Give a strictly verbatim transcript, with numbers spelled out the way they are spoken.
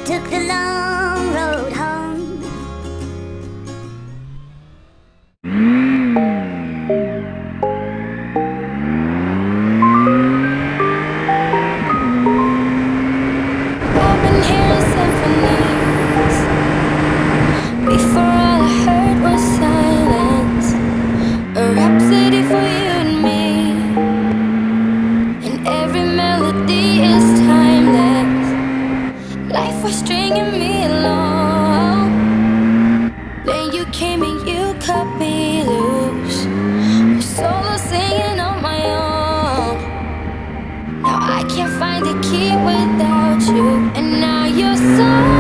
took the long road home. I've been hearing symphonies. Before all I heard was silence, a rhapsody for you and me. And every melody is timeless. Life was stringing me along. Then you came and you cut me loose, solo singing on my own. Now I can't find the key without you, and now you're so